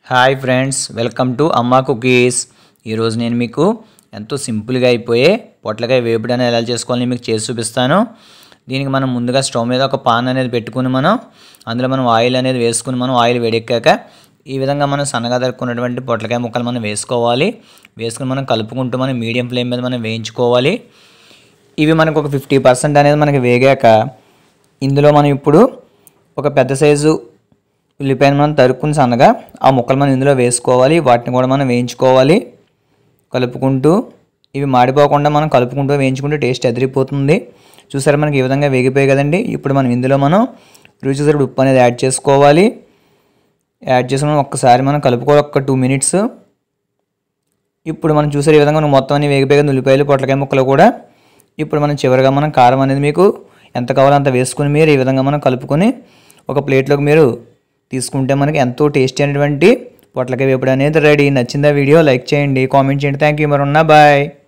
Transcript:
Hi friends, welcome to Amma cookies. ఈరోజు నేను మీకు ఎంతో సింపుల్గా అయిపోయే పొట్లకాయ వేపుడు అనేది ఎలా చేసుకోవాలని మీకు చేసి చూపిస్తాను. దీనికి మనం ముందుగా స్టవ్ మీద ఒక పాన్ అనేది పెట్టుకుని అందులో మనం ఆయిల్ అనేది వేసుకుని ఆయిల్ వేడెక్కాక ఈ విధంగా మనం సన్నగా తరుక్కున్నటువంటి పొట్లకాయ ముక్కలు మనం వేసుకోవాలి. వేసుకుని మనం కలుపుకుంటూ మీడియం ఫ్లేమ్ మీద మనం వేయించుకోవాలి. ఇవి మనకు ఒక 50% అనేది మనకి వేగాక ఇందులో మనం ఇప్పుడు ఒక పెద్ద సైజు ఉల్లిపాయను మనం తరుక్కుని సన్నగా ఆ ముక్కలు మనం ఇందులో వేసుకోవాలి. వాటిని కూడా మనం వేయించుకోవాలి. కలుపుకుంటూ ఇవి మాడిపోకుండా మనం కలుపుకుంటూ వేయించుకుంటే టేస్ట్ అదిరిపోతుంది. చూసారా, మనకి ఈ విధంగా వేగిపోయాయి కదండి. ఇప్పుడు మనం ఇందులో రుచి సరిపడా ఉప్పు అనేది యాడ్ చేసుకోవాలి. యాడ్ చేసుకుని ఒక్కసారి మనం కలుపుకోవాలి, ఒక 2 minutes. ఇప్పుడు మనం చూసారు ఈ విధంగా మొత్తం అన్ని వేగిపోయి ఉల్లిపాయలు పొట్లకాయ ముక్కలు కూడా. ఇప్పుడు మనం చివరిగా కారం అనేది మీకు ఎంత కావాలో అంత వేసుకుని మీరు ఈ విధంగా మనం కలుపుకొని ఒక ప్లేట్లోకి మీరు తీసుకుంటే మనకి ఎంతో టేస్టీ అయినటువంటి పొట్లకాయ వేపుడు అనేది రెడీ. నచ్చిందా వీడియో? లైక్ చేయండి, కామెంట్ చేయండి. Thank you. మరి బాయ్.